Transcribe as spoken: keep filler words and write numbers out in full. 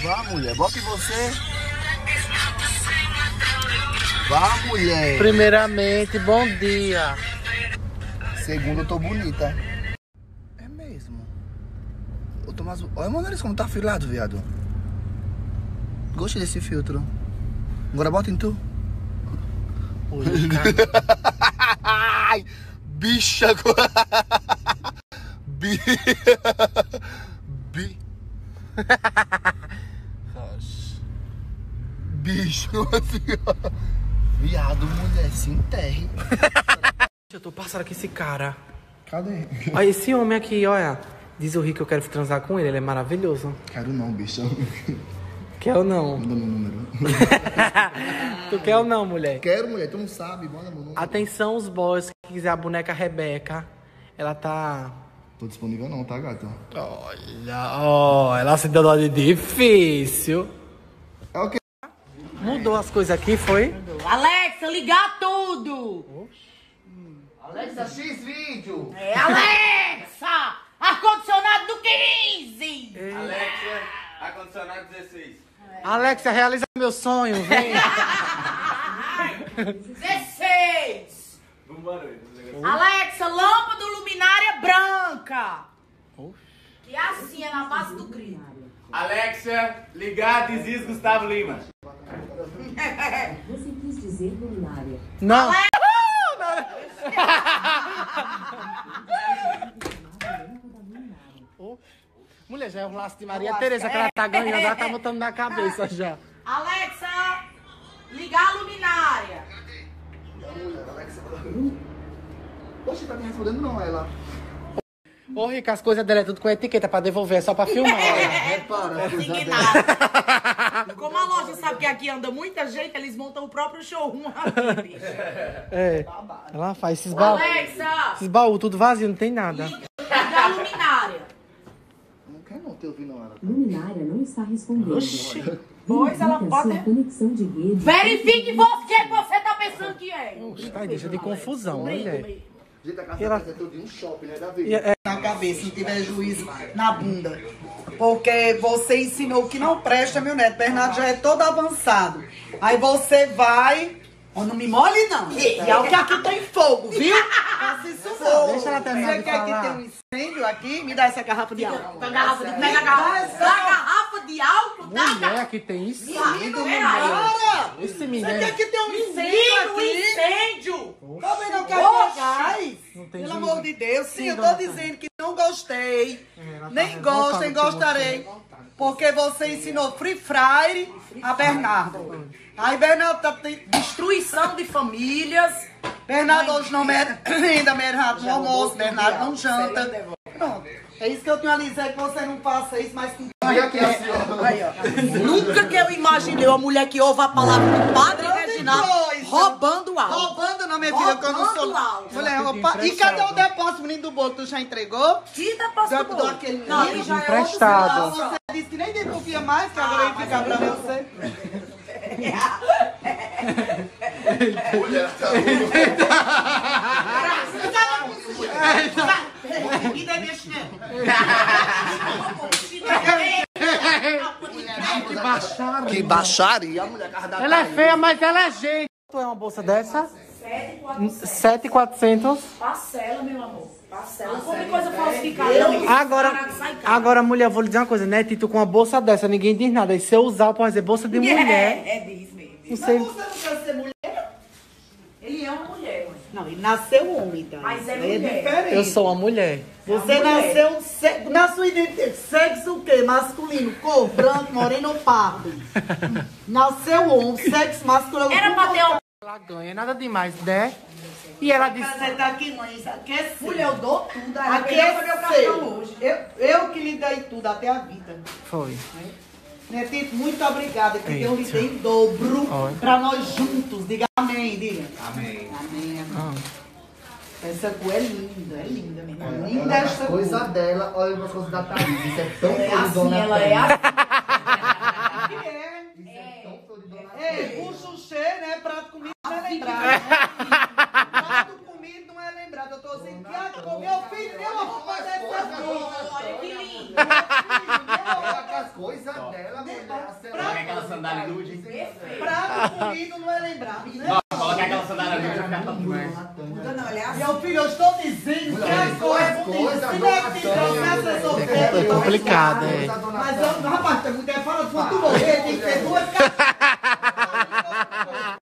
Vá, mulher, bota em você. Vá, mulher. Primeiramente, bom dia. Segundo, eu tô bonita. É mesmo. Eu tô mais... Olha, mano, como tá afilado, viado. Gostei desse filtro. Agora bota em tu. Oi, cara. Ai, bicha. Bi... Bi... Bicho, assim, ó. Viado, mulher, se enterre. Eu tô passando aqui esse cara. Cadê? Olha esse homem aqui, olha. Diz o Rick que eu quero transar com ele, ele é maravilhoso. Quero não, bicha. Quer ou não? Manda meu número. Tu quer ou não, mulher? Quero, mulher, tu não sabe, manda meu número. Atenção os boys que quiser a boneca Rebeca. Ela tá... Tô disponível não, tá, gata? Olha, ó, ela se deu de difícil. É o quê? Mudou as coisas aqui, foi? Alexa, ligar tudo! Hum. Alexa, X vídeo! É, Alexa! Ar-condicionado do quinze! Ei. Alexa, ar-condicionado dezesseis. Alexa, realiza meu sonho, vem. dezesseis! Um barulho. Alexa, lâmpada luminária branca! Que assim é na base do grito. Alexa, ligar Dizis Gustavo Lima. Você quis dizer luminária. Não. Oh. Mulher, já é um laço de Maria Tereza que ela tá ganhando, ela tá botando na cabeça já. Alexa, ligar a luminária. Alexa. Poxa, tá me respondendo não, ela. Ô, Rica, as coisas dela é tudo com etiqueta pra devolver, é só pra filmar. É, Repara, tudo coisa indignado. Como a loja sabe que aqui anda muita gente, eles montam o próprio showroom aqui, bicho. É, ela faz esses baús. Alexa, Esses baús tudo vazio, não tem nada. ligar a luminária. Não quer não ter ouvido não, ela. Luminária não está respondendo. Oxi. Pois ela Verifique a pode... sua conexão de rede. Verifique você que você tá pensando que é. Oxe, tá, deixa de confusão, mulher. Gente, a casa Ela- é tudo de um shopping, né, Davi? E é- Na cabeça, não tiver juízo na bunda. Porque você ensinou que não presta, meu neto. Bernardo já é todo avançado. Aí você vai... Oh, não me mole, não. E é o que aqui tem fogo, viu? Faça isso não. Deixa ela terminar Você de quer falar. que tenha um incêndio aqui? Me dá essa garrafa de álcool. Pega a garrafa de, pega a garrafa, dá a garrafa de álcool, dá a Mulher, aqui tem isso. Menino, é, para! Esse Você menino. quer que tenha um incêndio Menino, aqui? incêndio! Também não quer Oxe! gás. Não tem Pelo juízo. amor de Deus, sim, Sim, eu tô dona dizendo que não gostei. Ela tá Nem gosto, nem revoltada gostarei. Porque você ensinou Free Fire a Bernardo. Aí Bernardo tá tem destruição de famílias. Bernardo hoje não mere... ainda Bernardo no almoço, Bernardo não janta. Pronto. É isso que eu tenho a dizer, que você não faça isso, mas com... Olha aqui, assim, ó. Aí, ó. Nunca que eu imaginei uma mulher que ouve a palavra do Padre Grande Reginaldo coisa. roubando algo. Roubando não, minha filha, que eu não sou... Roubando áudio. Mulher, Ela roupa... pediu E cadê o emprestado. depósito, menino do bolo? Tu já entregou? Que depósito Já bom? dou aquele Não, menino. ele já é Emprestado. outro Você disse que nem confia mais, que agora ele fica pra você. Mulher, tá E daí minha chinela? Que baixaria. Que baixaria, a mulher carda Ela é feia, mas ela é gente. Tu é uma bolsa dessa? sete mil e quatrocentos. Parcela, meu amor. Parcela. Não come coisa falsificada. não. Agora, agora, mulher, vou lhe dizer uma coisa, né? Tito, com uma bolsa dessa, ninguém diz nada. E se eu usar, eu posso dizer bolsa de mulher. É, é disso mesmo. Não sei. Mas você não quer ser mulher? Ele é uma mulher, mãe. Não, ele nasceu homem, tá? Mas é Isso mulher. diferente. Eu sou uma mulher. Você É uma mulher. nasceu se... na sua identidade. Sexo o quê? Masculino, cor, branco, moreno ou pardo? Nasceu homem, sexo masculino. Era pra ter uma... Ela ganha, nada demais, né? E ela disse... Você tá aqui, mãe, isso aqui é seu. Mulher, eu dou tudo. Ela Aqui pegou é meu cartão seu. hoje. Eu, eu que lhe dei tudo, até a vida. Foi. Netito, muito obrigada, que Deus lhe Eita. dê em dobro Oi. pra nós juntos. Diga amém, diga. Amém. Amém, amém. Ah. Essa cor é linda, é linda mesmo. Ela- Linda ela- essa a cor. coisa dela, olha as coisas da Thaís. Isso é tão É assim, floridona. ela é assim. Que é? Isso é tão floridona. Ei, o xuxê, né? Prato comido não é lembrado. Né? Prato comido não é lembrado. Eu tô dizendo que a cor, meu filho, deu uma roupa dessa cor. Olha que lindo. Olha que as coisas dela, mulher. Coloca aquela sandália nude. Prato comido não é lembrado, né? Não, coloca aquela sandália nude vai ficar top demais. Meu filho, eu estou dizendo que a coisa é bonita. Se não é que tem processo resolver. É complicado, é. Mas, eu- rapaz, tem mulher fala, se tu morrer, tem que ter duas cabeças.